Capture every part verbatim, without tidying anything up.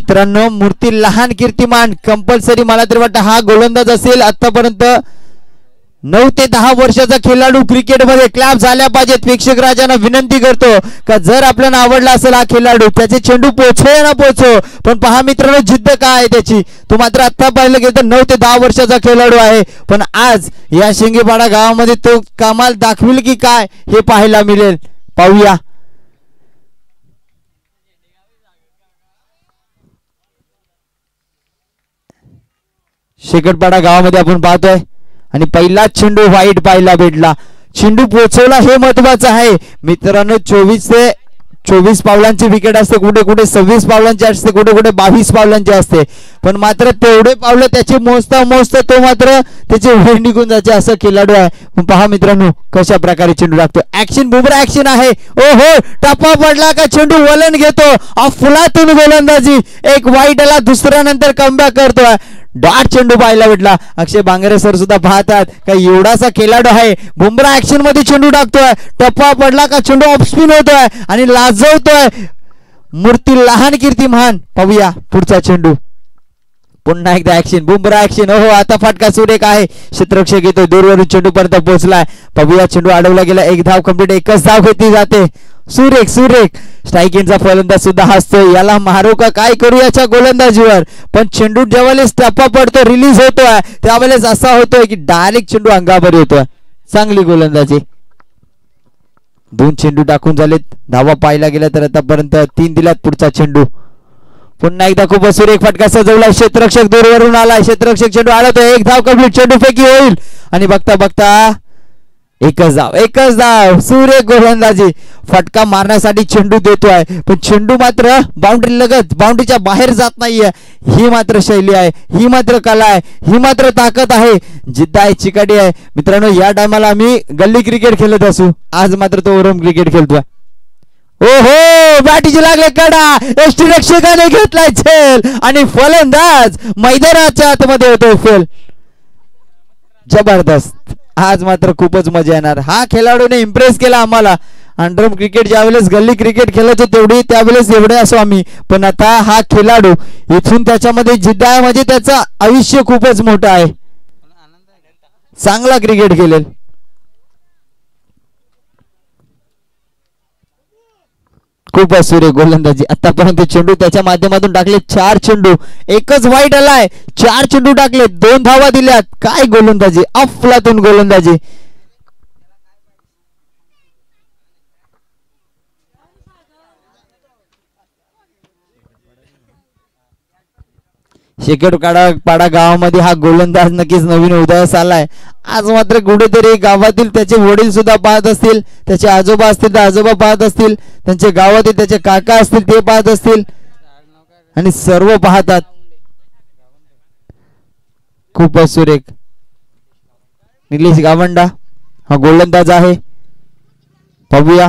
मित्रांनो मूर्ती लहान कीर्तिमान कंपल्सरी मला तरी वाटतं हा गोलंदाज असेल आतापर्यंत नऊ ते दहा वर्षाचा खेळाडू क्रिकेटमध्ये क्लॅप झाल्या पाहिजेत. प्रेक्षक राजांना विनंती करतो का जर आपल्याला आवडला असेल हा खेळाडू त्याचे चेंडू पोहोचो ना पोहोचो, पण पहा मित्रांनो जिद्द काय आहे त्याची. तो मात्र आता पाहिलं गेलं तर नऊ ते दहा वर्षाचा खेळाडू आहे, पण आज या शिंगेपाडा गावामध्ये तो कमाल दाखविल की काय हे पाहायला मिळेल. पाहूया. शेकटपाडा गावामध्ये आपण पाहतोय आणि पहिला चेंडू वाईट पाहायला भेटला. चेंडू पोहोचवला हे महत्वाचं आहे मित्रांनो. चोवीस ते चोवीस पावलांची विकेट असते, कुठे कुठे सव्वीस पावलांची असते, कुठे कुठे बावीस पावलांची असते, पण मात्र तेवढे पावलं त्याचे मोजता मोजता तो मात्र त्याचे वेळ निघून जायचे असं खेळाडू आहे. पहा मित्रांनो कशा प्रकारे चेंडू लागतो. ऍक्शन बुमरा ऍक्शन आहे. ओ हो टप्पा पडला का चेंडू वलन घेतो अफलातून गोलंदाजी. एक वाईट आला दुसऱ्या नंतर कमबॅक करतोय. डॉट चेंडू पाहायला भेटला. अक्षय बांगरे सर सुद्धा पाहतात का एवढासा खेळाडू आहे. बुमरा ऍक्शन मध्ये चेंडू टाकतोय. टप्पा पडला का चेंडू ऑफ स्पिन होतोय आणि लाजवतोय. मूर्ती लहान कीर्ती महान. पाहूया पुढचा चेंडू. पुन्हा एकदा ऍक्शन बुमरा ऍक्शन. हो आता फटका सुरेख आहे. क्षेत्ररक्षक येतो दूरवरून चेंडू पर्यंत पोहोचलाय. पाहूया चेंडू अडवला गेला. एक धाव कंप्लीट. एकच धाव घेतली जाते. सुरेख सुरेख स्ट्रायकिंगचा फलंदाज सुद्धा हसतो. याला मारू का काय करू याच्या गोलंदाजीवर, पण चेंडू ज्यावेळेस टप्पा पडतो रिलीज होतोय त्यावेळेस असा होतोय की डायरेक्ट चेंडू अंगावर येतोय. चांगली गोलंदाजी. दोन चेंडू टाकून झालेत. धावा पाहायला गेला तर आतापर्यंत तीन दिल्यात. पुढचा चेंडू पुन्हा एकदा खूप सुरेख फटका सजवला. क्षेत्ररक्षक दूरवरून आला. क्षेत्ररक्षक चेंडू आळतोय. एक धाव कंप्लीट. चेंडू फेकी होईल आणि बघता बघता एकच धाव एकच धाव. सुरेख गोलंदाजी. फटका मारण्यासाठी चेंडू देतोय पण चेंडू मात्र बाउंड्री लगत बाउंड्रीच्या बाहेर जात नाहीये. ही मात्र शैली आहे, ही मात्र कला आहे, ही मात्र ताकद आहे, जिद्द आहे, चिकाटी आहे. मित्रांनो या टायमाला आम्ही गल्ली क्रिकेट खेळत असू, आज मात्र तो ओरम क्रिकेट खेळतोय. ओहो बॅटीची लागले कडा. एसटी रक्षकाने घेतलाय झेल आणि फलंदाज मैदानाच्या आतमध्ये होतो फेल. जबरदस्त. आज मात्र खूपच मजा येणार. हा खेळाडूने इम्प्रेस केला आम्हाला. अंडरम क्रिकेट ज्यावेळेस गल्ली क्रिकेट खेळायचो तेवढी त्यावेळेस एवढे असो आम्ही, पण आता हा खेळाडू इथून त्याच्यामध्ये जिद्द आहे म्हणजे त्याचं आयुष्य खूपच मोठं आहे. चांगला क्रिकेट खेळेल. खूपच सुरेख गोलंदाजी. आतापर्यंत चेंडू त्याच्या माध्यमातून टाकले चार चेंडू. एकच वाईट आलाय. चार चेंडू टाकले, दोन धावा दिल्यात. काय गोलंदाजी, अफलातून गोलंदाजी. शेकटपाडा पाडा गावामध्ये हा गोलंदाज नक्कीच नवीन उदयास आलाय. आज मात्र कुठेतरी गावातील त्याचे वडील सुद्धा पाहत असतील, त्याचे आजोबा असतील तर आजोबा पाहत असतील, त्यांचे गावातील त्याचे काका असतील ते पाहत असतील आणि सर्व पाहतात. खूपच सुरेख. निलेश गावंडा हा गोलंदाज आहे. पाहूया.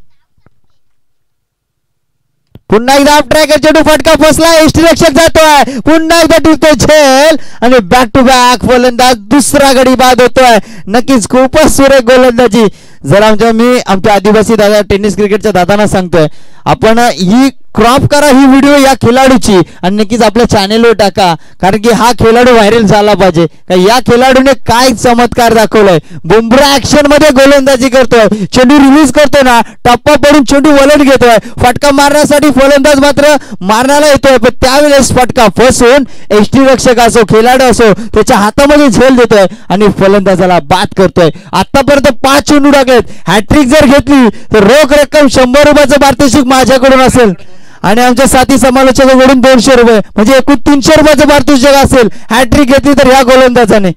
पुन्हा एकदा ऑफ ट्रॅकर चेंडू फटका फसला. एसटी रक्षक जातोय. पुन्हा एकदा टिकतोय झेल आणि बॅक टू बॅक फलंदाज दुसरा गडी बाद होतोय. नक्कीच खूपच सुरेख गोलंदाजी. जर आमच्या मी आमच्या आदिवासी दादा टेनिस क्रिकेटच्या दादांना सांगतोय आपण ही क्रॉप करा ही व्हिडिओ या खेळाडूची आणि नक्कीच आपल्या चॅनेलवर टाका, कारण की हा खेळाडू व्हायरल झाला पाहिजे. का या खेळाडूने काय चमत्कार दाखवलाय. बुमरा ऍक्शन मध्ये गोलंदाजी करतोय. चेंडू रिलीज करतोय ना, टप्पा पडून चेंडू वलन घेतोय. फटका मारण्यासाठी फलंदाज मात्र मारण्याला येतोय, पण त्यावेळेस फटका फसून एसटी रक्षक असो खेळाडू असो त्याच्या हातामध्ये झेल देतोय आणि फलंदाजाला बाद करतोय. आतापर्यंत पाच चेंडू टाकलेत. हॅट्रिक जर घेतली तर रोख रक्कम शंभर रुपयाचं पारितोषिक माझ्याकडून असेल आणि आमच्या साथी समालोचकांकडून दोनशे रुपये म्हणजे एकूण तीनशे रुपयाचं पारितोषिक असेल हॅट्रिक घेतली तर ह्या गोलंदाजाने.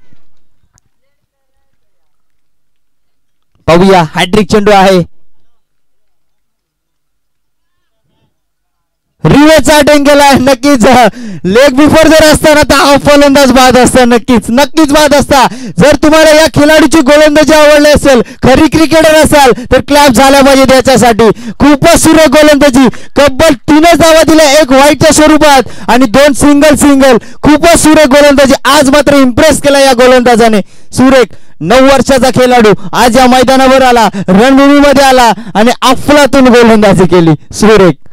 पाहूया. हॅट्रिक चेंडू आहे. रिवेचा अटेंड केलाय. नक्कीच लेग बिफोर जर असताना तर हा फलंदाज बाद असता. नक्कीच नक्कीच बाद असता. जर तुम्हाला या खेळाडूची गोलंदाजी आवडली असेल, खरी क्रिकेटर असाल तर क्लॅप झाला पाहिजे त्याच्यासाठी. खूपच सुरेख गोलंदाजी. तब्बल तीनच धावा दिल्या, एक वाईटच्या स्वरूपात आणि दोन सिंगल सिंगल. खूपच सुरेख गोलंदाजी. आज मात्र इम्प्रेस केला या गोलंदाजाने. सुरेख. नऊ वर्षाचा खेळाडू आज या मैदानावर आला, रणभूमीमध्ये आला आणि अफलातून गोलंदाजी केली. सुरेख.